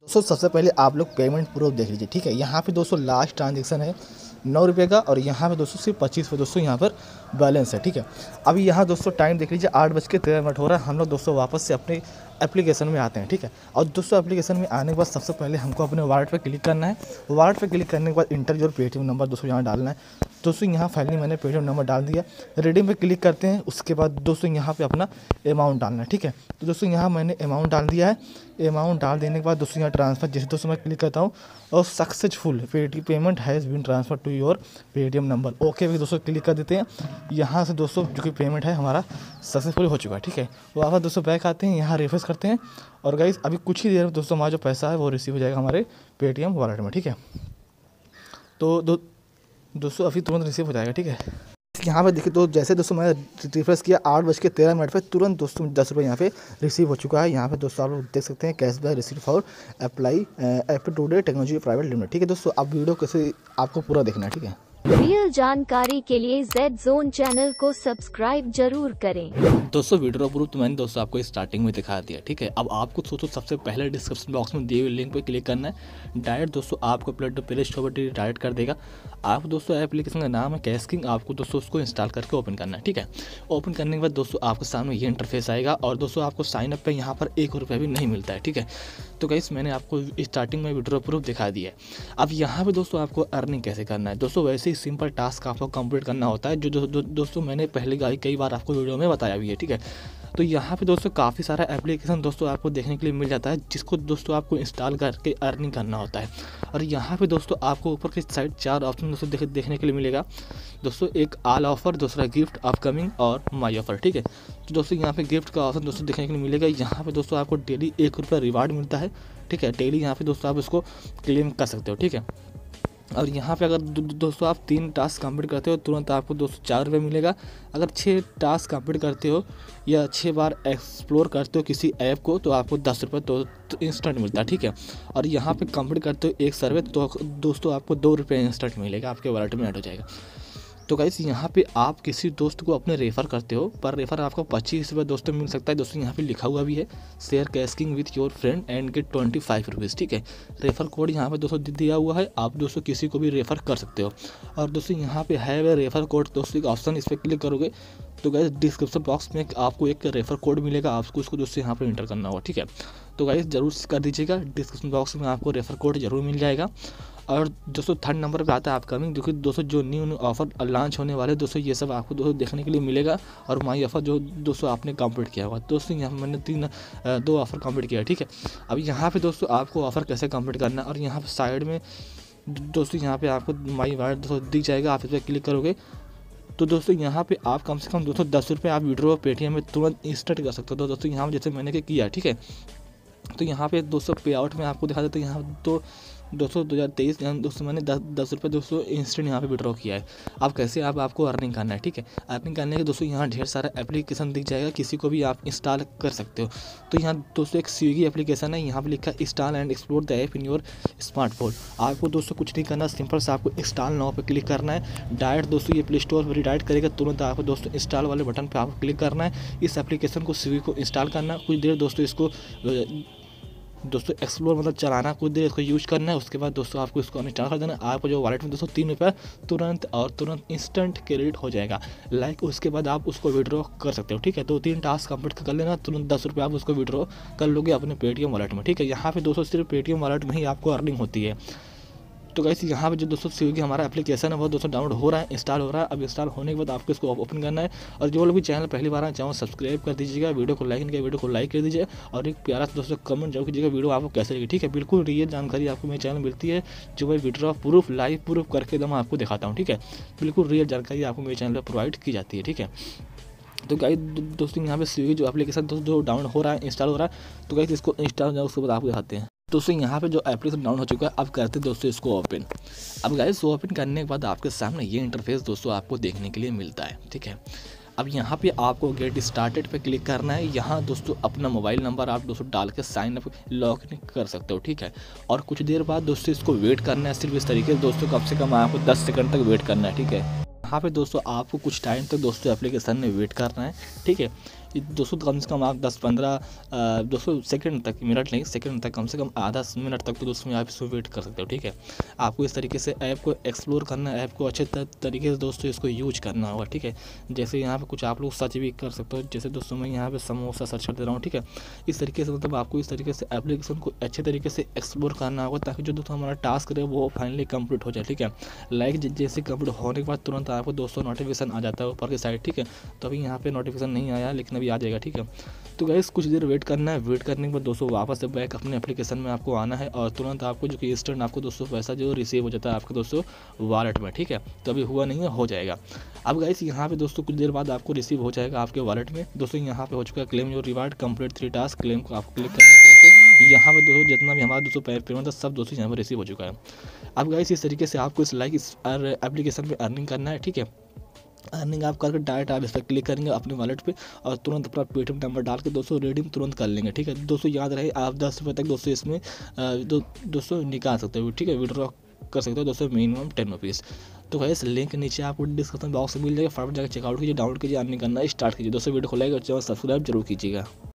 सबसे पहले आप लोग पेमेंट प्रूफ देख लीजिए, ठीक है। यहाँ पे दोस्तों लास्ट ट्रांजेक्शन है 9 रुपये का, और यहाँ पे दोस्तों सिर्फ 25 रुपये दोस्तों यहाँ पर बैलेंस है, ठीक है। अभी यहाँ दोस्तों टाइम देख लीजिए 8:13 हो रहा है। हम लोग दोस्तों वापस से अपने एप्लीकेशन में आते हैं, ठीक है। और दोस्तों एप्लीकेशन में आने के बाद सबसे पहले हमको अपने वॉलेट पे क्लिक करना है। वॉलेट पे क्लिक करने के बाद इंटर योर पेटीएम नंबर दोस्तों यहाँ डालना है। दोस्तों यहाँ फाइनली मैंने पेटीएम नंबर डाल दिया। रिडीम पे क्लिक करते हैं। उसके बाद दोस्तों यहाँ पे अपना अमाउंट डालना है, ठीक है। तो दोस्तों यहाँ मैंने अमाउंट डाल दिया है। अमाउंट डाल देने के बाद दोस्तों यहाँ ट्रांसफर जैसे दोस्तों मैं क्लिक करता हूँ और successful payment has been transfer to your Paytm number, okay भी दोस्तों क्लिक कर देते हैं। यहाँ से दोस्तों जो कि पेमेंट है हमारा सक्सेसफुल हो चुका है, ठीक है। वापस दोस्तों बैक आते हैं, यहाँ रिफ्रेश करते हैं और गाइस अभी कुछ ही देर में दोस्तों हमारा जो पैसा है वो रिसीव हो जाएगा हमारे पेटीएम वॉलेट में, ठीक है। तो दोस्तों अभी तुरंत रिसीव हो जाएगा, ठीक है। यहाँ पे देखिए तो जैसे दोस्तों मैंने रिफ्रेश किया 8:13 पे तुरंत दोस्तों 10 रुपये यहाँ पे रिसीव हो चुका है। यहाँ पे दोस्तों आप लोग देख सकते हैं cashback receive for apply app today technology private limited, ठीक है। दोस्तों अब वीडियो कैसे आपको पूरा देखना है, ठीक है। रियल जानकारी के लिए जेड जोन चैनल को सब्सक्राइब जरूर करें। दोस्तों वीडियो प्रूफ तो मैंने दोस्तों आपको स्टार्टिंग में दिखा दिया, ठीक है। अब आपको दोस्तों सबसे पहले डिस्क्रिप्शन बॉक्स में दिए हुए लिंक पर क्लिक करना है। डायरेक्ट दोस्तों आपको प्ले स्टोर पर डायरेक्ट कर देगा। आप दोस्तों एप्लीकेशन का नाम है कैश किंग, आपको दोस्तों उसको इंस्टॉल करके ओपन करना है, ठीक है। ओपन करने के बाद दोस्तों आपके सामने ये इंटरफेस आएगा और दोस्तों आपको साइन अप पे यहाँ पर 1 रुपया भी नहीं मिलता है, ठीक है। तो गाइस मैंने आपको स्टार्टिंग में विड्रॉ प्रूफ दिखा दिया है। अब यहाँ पे दोस्तों आपको अर्निंग कैसे करना है दोस्तों, वैसे ही सिंपल टास्क आपको कंप्लीट करना होता है जो दोस्तों मैंने पहले कई बार आपको वीडियो में बताया भी है, ठीक है। तो यहाँ पे दोस्तों काफ़ी सारा एप्लीकेशन दोस्तों आपको देखने के लिए मिल जाता है जिसको दोस्तों आपको इंस्टॉल करके अर्निंग करना होता है। और यहाँ पे दोस्तों आपको ऊपर की साइड 4 ऑप्शन दोस्तों देखने के लिए मिलेगा दोस्तों। एक ऑल ऑफर, दूसरा गिफ्ट, अपकमिंग और माई ऑफर, ठीक है। तो दोस्तों यहाँ पे गिफ्ट का ऑप्शन दोस्तों देखने के लिए मिलेगा। यहाँ पे दोस्तों आपको डेली 1 रुपया रिवार्ड मिलता है, ठीक है। डेली यहाँ पे दोस्तों आप इसको क्लेम कर सकते हो, ठीक है। और यहाँ पे अगर दोस्तों आप 3 टास्क कंप्लीट करते हो तुरंत आपको दोस्तों 4 रुपये मिलेगा। अगर 6 टास्क कंप्लीट करते हो या 6 बार एक्सप्लोर करते हो किसी ऐप को तो आपको 10 रुपये तो इंस्टेंट मिलता है, ठीक है। और यहाँ पे कंप्लीट करते हो 1 सर्वे तो दोस्तों आपको 2 रुपये इंस्टेंट मिलेगा, आपके वॉलेट में ऐड हो जाएगा। तो गाइस यहाँ पे आप किसी दोस्त को अपने रेफ़र करते हो, पर रेफ़र आपको 25 रुपये दोस्तों मिल सकता है। दोस्तों यहाँ पे लिखा हुआ भी है share CashKing with your friend and get 25 rupees, ठीक है। रेफ़र कोड यहाँ पे दोस्तों दिया हुआ है, आप दोस्तों किसी को भी रेफ़र कर सकते हो। और दोस्तों यहाँ पे है वे रेफ़र कोड दोस्तों का ऑप्शन, इस पर क्लिक करोगे तो गाइस डिस्क्रिप्शन बॉक्स में आपको एक रेफ़र कोड मिलेगा, आपको उसको दोस्तों यहाँ पर इंटर करना होगा, ठीक है। तो गाइस जरूर कर दीजिएगा, डिस्क्रिप्शन बॉक्स में आपको रेफ़र कोड जरूर मिल जाएगा। और दोस्तों 3rd नंबर पे आता है अपकमिंग, जो कि दोस्तों जो न्यू ऑफर लॉन्च होने वाले दोस्तों ये सब आपको दोस्तों देखने के लिए मिलेगा। और माई ऑफर जो दोस्तों आपने कंप्लीट किया हुआ दोस्तों, यहाँ मैंने 2 ऑफर कंप्लीट किया, ठीक है। अब यहाँ पे दोस्तों आपको ऑफर कैसे कंप्लीट करना है, और यहाँ पे साइड में दोस्तों यहाँ पे आपको माई वॉलेट दोस्तों दिख जाएगा। आप इस पर क्लिक करोगे तो दोस्तों यहाँ पे आप कम से कम दोस्तों 10 रुपये आप विड्रॉ पेटीएम में तुरंत इंस्टेंट कर सकते हो। तो दोस्तों यहाँ जैसे मैंने किया, ठीक है। तो यहाँ पे दोस्तों पे आउट में आपको दिखा देते हैं यहाँ तो दोस्तों 2023 दोस्तों मैंने 10 रुपये दोस्तों इंस्टेंट यहाँ पे विड्रॉ किया है। अब कैसे आपको अर्निंग करना है, ठीक है। अर्निंग करने के दोस्तों यहाँ ढेर सारा एप्लीकेशन दिख जाएगा, किसी को भी आप इंस्टॉल कर सकते हो। तो यहाँ दोस्तों एक स्विगी एप्लीकेशन है, यहाँ पे लिखा है install and explore the app in your smartphone. आपको दोस्तों कुछ नहीं करना, सिंपल से आपको इंस्टॉल नाउ पे क्लिक करना है। डायरेक्ट दोस्तों ये प्ले स्टोर पर रिडायरेक्ट करेगा, तुरंत आपको दोस्तों इंस्टॉल वाले बटन पर आपको क्लिक करना है। इस एप्लीकेशन को स्विगी को इंस्टॉल करना, कुछ देर दोस्तों इसको दोस्तों एक्सप्लोर मतलब चलाना, कुछ देर इसको यूज करना है। उसके बाद दोस्तों आपको इसको अनइंस्टॉल कर देना। आपको जो वॉलेट में दोस्तों 3 रुपये तुरंत इंस्टेंट क्रेडिट हो जाएगा। उसके बाद आप उसको विड्रॉ कर सकते हो, ठीक है। 2-3 टास्क कंप्लीट कर लेना, तुरंत 10 रुपये आप उसको विड्रॉ कर लोगे अपने पेटीएम वॉलेट में, ठीक है। यहाँ पे दोस्तों सिर्फ पेटीएम वॉलेट में ही आपको अर्निंग होती है। तो गाइस यहाँ पे जो दोस्तों स्विगी हमारा एप्लीकेशन है वो दोस्तों डाउनलोड हो रहा है, इंस्टॉल हो रहा है। अब इंस्टॉल होने के बाद आपको इसको ओपन करना है। और जो लोग भी चैनल पहली बार आए चाहो सब्सक्राइब कर दीजिएगा, वीडियो को लाइक नहीं किया वीडियो को लाइक कर दीजिए और एक प्यारा दोस्तों कमेंट जरूर कीजिएगा वीडियो आपको कैसे लगी, ठीक है। बिल्कुल रियल जानकारी आपको मेरे चैनल मिलती है, जो मैं विड्रॉ प्रूफ लाइव प्रूफ करके एकदम आपको दिखाता हूँ, ठीक है। बिल्कुल रियल जानकारी आपको मेरे चैनल पर प्रोवाइड की जाती है, ठीक है। तो गाइस दोस्तों यहाँ पे स्विगी जो एप्लीकेशन जो डाउनलोड हो रहा है, इंस्टॉल हो रहा है, तो गाइस इसको इंस्टॉल हो उसके बाद आपको दिखाते हैं। दोस्तों यहाँ पे जो एप्लीकेशन डाउन हो चुका है, अब करते हैं दोस्तों इसको ओपन। अब गाइस ओपन करने के बाद आपके सामने ये इंटरफेस दोस्तों आपको देखने के लिए मिलता है, ठीक है। अब यहाँ पे आपको गेट स्टार्टेड पे क्लिक करना है। यहाँ दोस्तों अपना मोबाइल नंबर आप दोस्तों डाल के साइन अप लॉग इन कर सकते हो, ठीक है। और कुछ देर बाद दोस्तों इसको वेट करना है, सिर्फ इस तरीके से दोस्तों कम से कम आपको 10 सेकंड तक वेट करना है, ठीक है। यहाँ पे दोस्तों आपको कुछ टाइम तक दोस्तों एप्लीकेशन में वेट करना है, ठीक है। दोस्तों कम से कम आप 10-15 दोस्तों सेकंड तक, मिनट नहीं सेकंड तक, कम से कम आधा मिनट तक तो दोस्तों आप इसको वेट कर सकते हो, ठीक है। आपको इस तरीके से ऐप को एक्सप्लोर करना है, ऐप को अच्छे तरीके से दोस्तों इसको यूज करना होगा, ठीक है। जैसे यहाँ पे कुछ आप लोग सर्च भी कर सकते हो, जैसे दोस्तों मैं यहाँ पे समोसा सर्च कर दे रहा हूँ, ठीक है। इस तरीके से मतलब आपको इस तरीके से एप्लीकेशन को अच्छे तरीके से एक्सप्लोर करना होगा, ताकि जो दोस्तों हमारा टास्क है वो फाइनली कंप्लीट हो जाए, ठीक है। लाइक जैसे कंप्लीट होने के बाद तुरंत आपको दोस्तों नोटिफिकेशन आ जाता है ऊपर की साइड, ठीक है। तो अभी यहाँ पे नोटिफिकेशन नहीं आया, लेकिन अभी आ जाएगा, ठीक है। तो गाइस कुछ देर वेट करना है, वेट करने के बाद दोस्तों वापस से बैक अपने एप्लीकेशन में आपको आना है, और तुरंत आपको जो कि इंस्टेंट आपको दोस्तों पैसा जो रिसीव हो जाता है आपके दोस्तों वॉलेट में, ठीक है। तो अभी हुआ नहीं है, हो जाएगा। अब गाइस यहाँ पे दोस्तों कुछ देर बाद आपको रिसीव हो जाएगा आपके वॉलेट में। दोस्तों यहाँ पे हो चुका है claim your reward complete 3 task, claim को आपको क्लिक करना है। यहाँ पे दोस्तों जितना भी हमारा दोस्तों पेमेंट था सब दोस्तों यहाँ पर रिसीव हो चुका है। अब गाइस इस तरीके से आपको इस एप्लीकेशन पे अर्निंग करना है, ठीक है। अर्निंग आप करके डायरेक्ट आप इस पर क्लिक करेंगे अपने वॉलेट पे, और तुरंत अपना पेटीएम नंबर डाल के दोस्तों रिडीम तुरंत कर लेंगे, ठीक है। दोस्तों याद रहे आप 10 रुपये तक दोस्तों इसमें दोस्तों निकाल सकते हो, ठीक है, विड्रॉ कर सकते हो दोस्तों मिनिमम 10 रुपीज़। तो गाइस लिंक नीचे आपको डिस्क्रिप्शन बॉक्स में मिल जाएगा, फटाफट जाकर चेकआउट कीजिए, डाउनलोड कीजिए, अर्निंग करना स्टार्ट कीजिए। दोस्तों वीडियो को लाइक और चैनल सब्सक्राइब जरूर कीजिएगा।